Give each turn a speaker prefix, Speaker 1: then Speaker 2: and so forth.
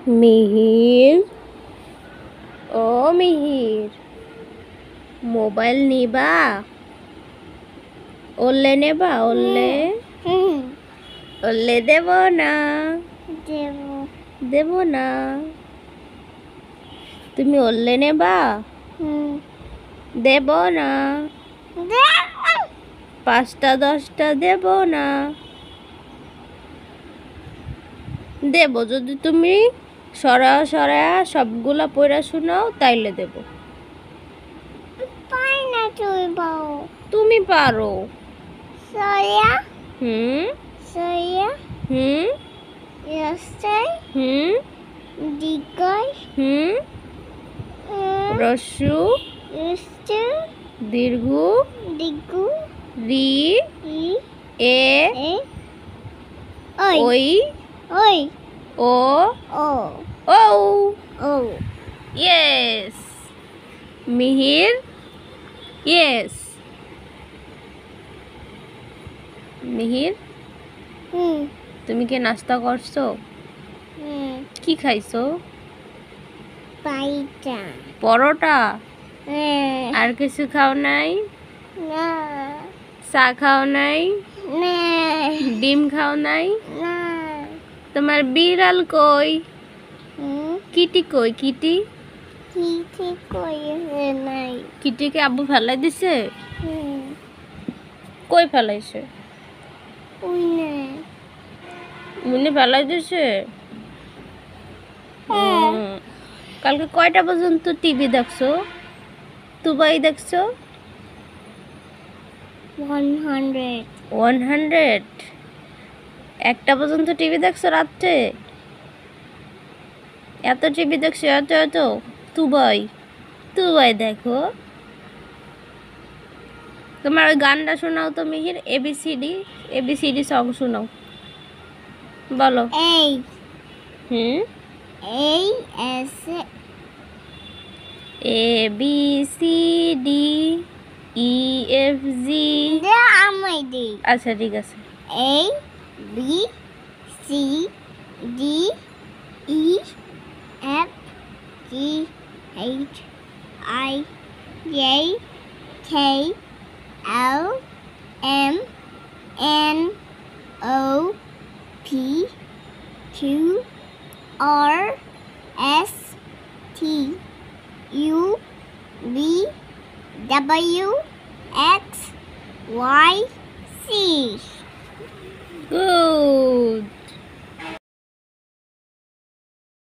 Speaker 1: মিহির, ও Mihir, mobile নিবা? ওল্লে নেবা? ওল্লে ওল্লে দেব না? দেব না? তুমি ওল্লে নেবা? দেব না? 5টা 10টা দেব না? দেব যদি তুমি সরা সরা সবগুলা পড়া শোনাও, তাইলে দেব। তুমি পারো।
Speaker 2: Soya,
Speaker 1: হুম হুম
Speaker 2: yesterday, decoy,
Speaker 1: রস্যু দীর্ঘ
Speaker 2: digu,
Speaker 1: রি এ
Speaker 2: oi,
Speaker 1: ওই
Speaker 2: oi,
Speaker 1: ও
Speaker 2: oh,
Speaker 1: ও
Speaker 2: oh,
Speaker 1: yes. Mihir, yes. Mihir, তুমি কি নাস্তা করছো? কি খাইছো?
Speaker 2: paita,
Speaker 1: পরোটা? আর কিছু খাও নাই?
Speaker 2: na,
Speaker 1: চা খাও নাই?
Speaker 2: na,
Speaker 1: ডিম খাও নাই?
Speaker 2: na,
Speaker 1: তোমার বিড়াল কই? কিটি কই? কিটি
Speaker 2: kiti koi nai,
Speaker 1: কিটিকে আব্বু ফেলাই দিছে? কই ফেলাইছে?
Speaker 2: uine,
Speaker 1: মুনি ফেলাই দিছে? কালকে কয়টা পর্যন্ত টিভি দেখছো? তুবাই দেখছো?
Speaker 2: 100,
Speaker 1: 100? একটা পর্যন্ত টিভি দেখছো রাত্রে? এত টিভি দেখছো? এত এত? তুবাই তুবাই দেখো। তোমার ওই গানটা শোনাও তো মিহির, এবিসিডি এবিসিডি সং শোনাও, বলো।
Speaker 2: A,
Speaker 1: A
Speaker 2: S,
Speaker 1: B C D E F G.
Speaker 2: amai
Speaker 1: আচ্ছা ঠিক আছে।
Speaker 2: A, B, C, D, E, F, G, H, I, J, K, L, M, N, O, P, Q, R, S, T, U, V, W, X, Y, C.